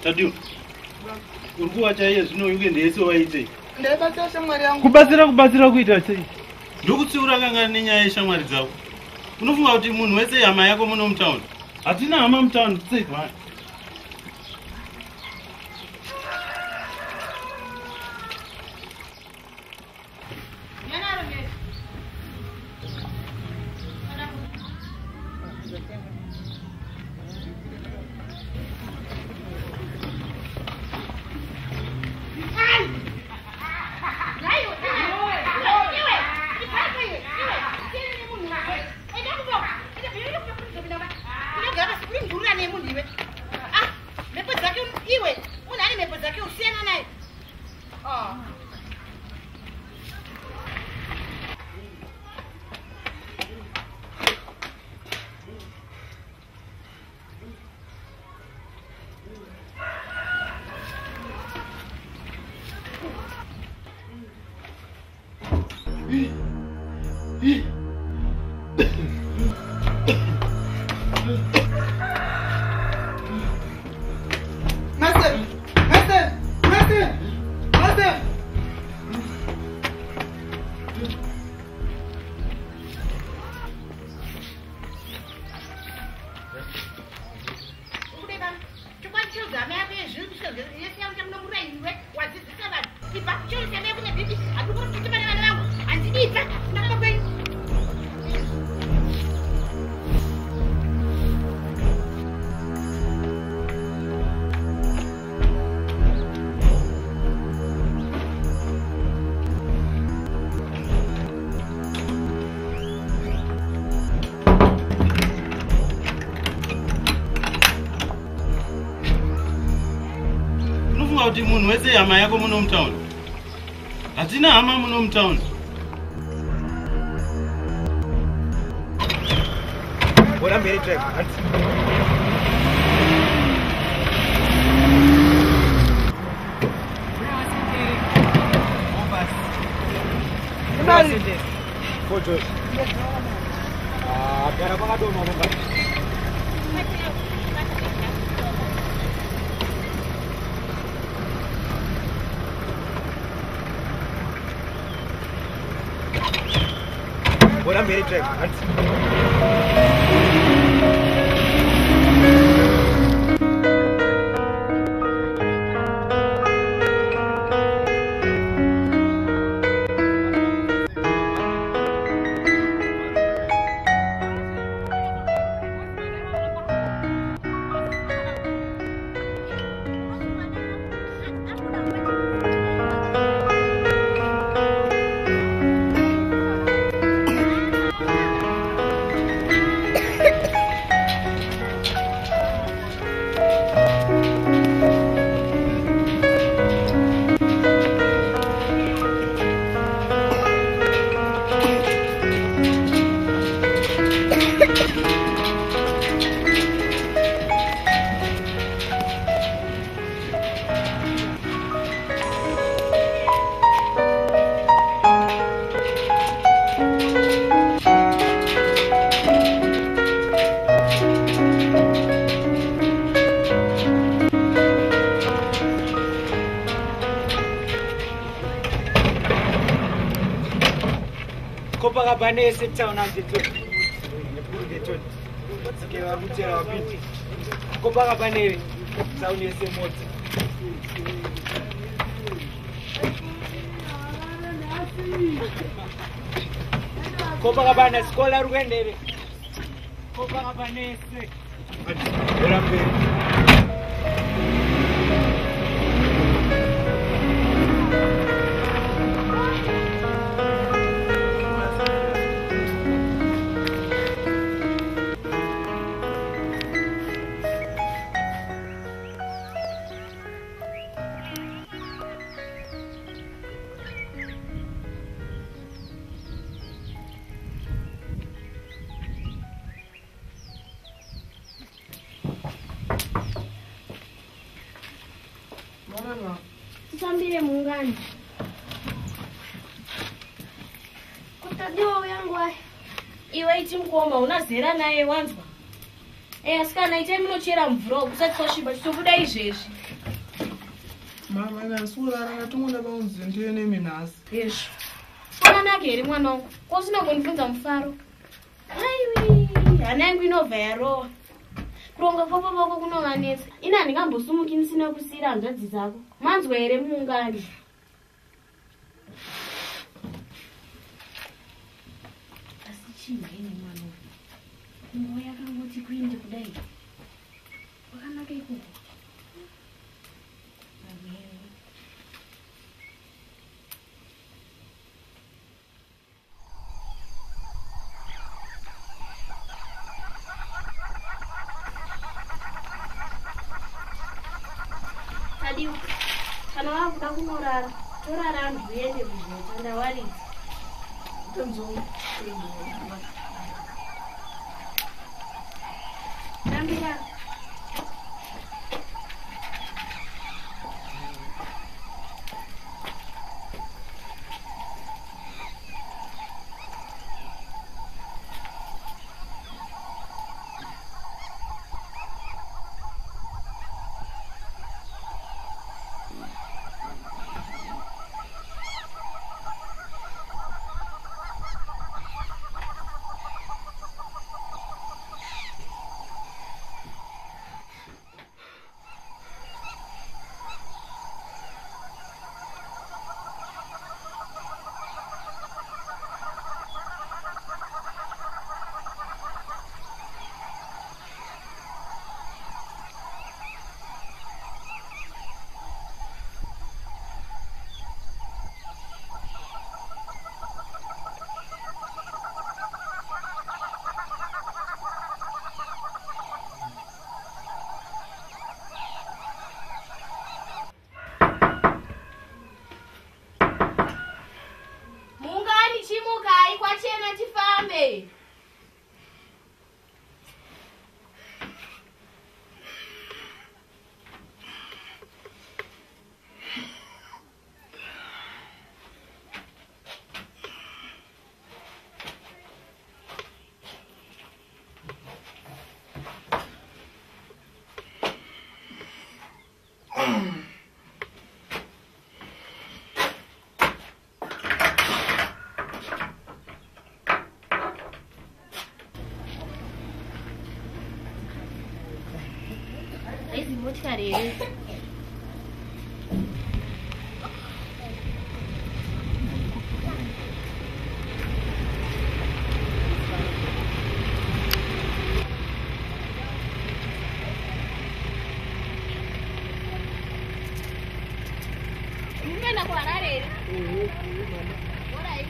Tadiu. Urikuwa chaiye zvino yuke ndese waite. Ndaibatsira shamwari yangu. Kubatsira kuita sei? Ndokutsiura kanga nenyaya yeshamwari dzako. Unofunga kuti munhu wese hama yako muno mutown? Hatina hama mutown sei bwana. Kuti munhu wese hama yako muno mutown. Hatina hama muno mutown. Bora mbele drive. Nani? Foto. Biar apa kado mau ngomong. Bora mbele drive. Bane town and the Bane town is a motor. Copacabana scholar when Copacabana Tusambire mungani. Kutadiwa yangu iwe iti mkoma unazera naye wanzwa. Asikana itai munochera mvura kusati kwasviba chitobuda izvezvi. Mama nasurara ngatongoda paunzi ndiyo nemi nhasi. Yezvo. Kwakanaka here mwana wangu. Kwasina kundifunza mufaro. Aiwi, hana yangu inobva yarova. Kuronga kwako kwako kunovanetsa. Ina handingambosumuki ndisina kusiyira hanzvadzi dzako. Manzwa here muungani. Asi chiinheni mwana wangu. Mwoyo yakangoti kuende kudai. Kwakanaka ikoko. Tadiwa, kana wakuda kunorara, torara nduyende kuzvota ndawaridza. Tonzo. Tambira. Kwachena tifambe. Esse moticarei. Mungana kwa rare. Bora aí.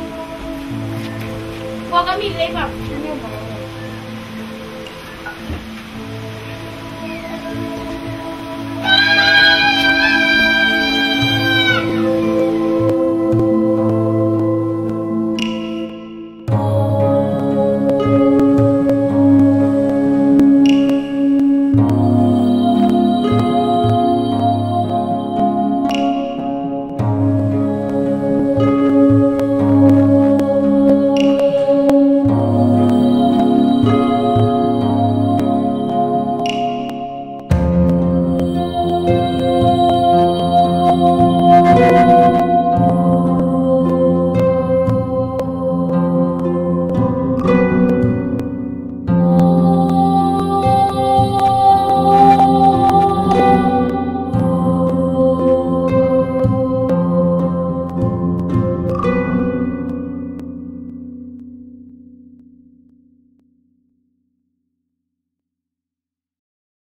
Pokoknya mirip, Pak.